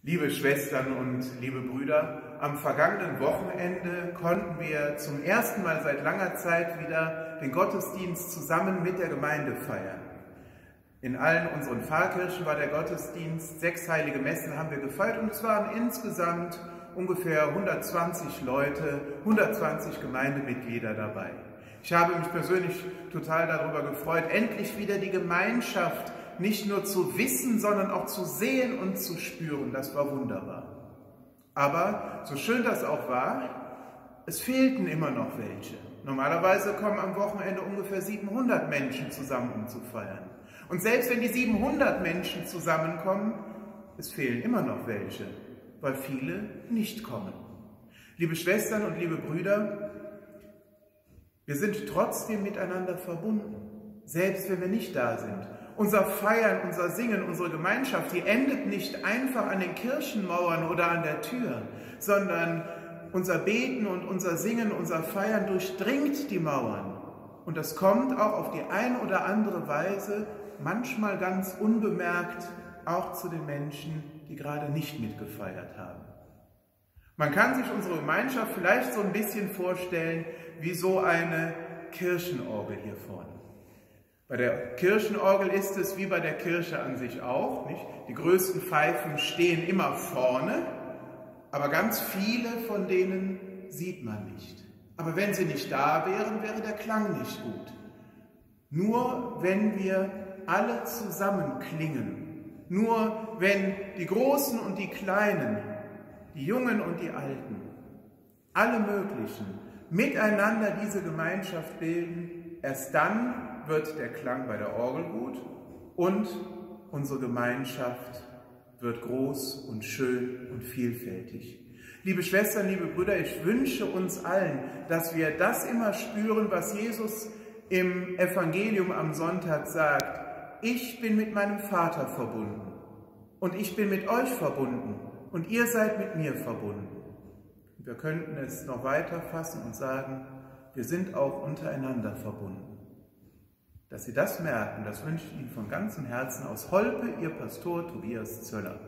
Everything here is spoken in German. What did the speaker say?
Liebe Schwestern und liebe Brüder, am vergangenen Wochenende konnten wir zum ersten Mal seit langer Zeit wieder den Gottesdienst zusammen mit der Gemeinde feiern. In allen unseren Pfarrkirchen war der Gottesdienst, 6 heilige Messen haben wir gefeiert und es waren insgesamt ungefähr 120 Leute, 120 Gemeindemitglieder dabei. Ich habe mich persönlich total darüber gefreut, endlich wieder die Gemeinschaft nicht nur zu wissen, sondern auch zu sehen und zu spüren. Das war wunderbar. Aber so schön das auch war, es fehlten immer noch welche. Normalerweise kommen am Wochenende ungefähr 700 Menschen zusammen, um zu feiern. Und selbst wenn die 700 Menschen zusammenkommen, es fehlen immer noch welche, weil viele nicht kommen. Liebe Schwestern und liebe Brüder, wir sind trotzdem miteinander verbunden, selbst wenn wir nicht da sind. Unser Feiern, unser Singen, unsere Gemeinschaft, die endet nicht einfach an den Kirchenmauern oder an der Tür, sondern unser Beten und unser Singen, unser Feiern durchdringt die Mauern. Und das kommt auch auf die eine oder andere Weise, manchmal ganz unbemerkt, auch zu den Menschen, die gerade nicht mitgefeiert haben. Man kann sich unsere Gemeinschaft vielleicht so ein bisschen vorstellen wie so eine Kirchenorgel hier vorne. Bei der Kirchenorgel ist es wie bei der Kirche an sich auch, nicht? Die größten Pfeifen stehen immer vorne, aber ganz viele von denen sieht man nicht. Aber wenn sie nicht da wären, wäre der Klang nicht gut. Nur wenn wir alle zusammen klingen, nur wenn die Großen und die Kleinen, die Jungen und die Alten, alle möglichen, miteinander diese Gemeinschaft bilden, erst dann wird der Klang bei der Orgel gut und unsere Gemeinschaft wird groß und schön und vielfältig. Liebe Schwestern, liebe Brüder, ich wünsche uns allen, dass wir das immer spüren, was Jesus im Evangelium am Sonntag sagt. Ich bin mit meinem Vater verbunden und ich bin mit euch verbunden und ihr seid mit mir verbunden. Wir könnten es noch weiter fassen und sagen, wir sind auch untereinander verbunden. Dass Sie das merken, das wünsche ich Ihnen von ganzem Herzen aus Holpe, Ihr Pastor Tobias Zöller.